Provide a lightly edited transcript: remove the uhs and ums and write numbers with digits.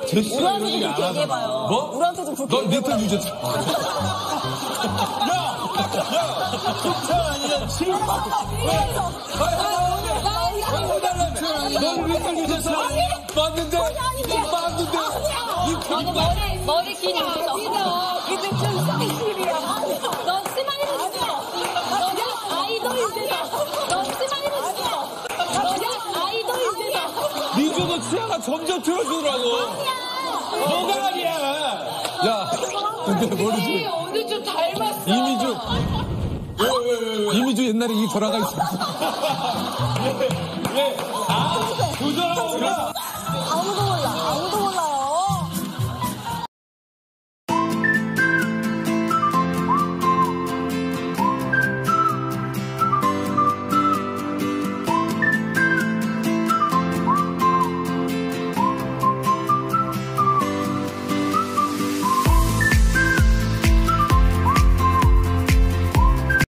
제시가 우리한테 좀 그렇게 얘기해봐요. 뭐? 우리한테 좀 그렇게 넌 얘기해봐요. 리틀 유재석. 야, 아니야, 지금 넌 리틀 유재석 맞는데, 머리 길이 있어. 이제 좀 스페셜이야. 넌 스마일을 줘. 너는 아이돌 유재석. 넌 스마일을 줘. 너는 아이돌 유재석. 니조도 치아가 점점 틀어지더라고. 뭐가 아니야. 야, 근데 모르지. 오늘 좀 닮았어. 이미주. 이미주 옛날에 이 돌아가 있었어. 아, 그 사람은 아무도 몰라.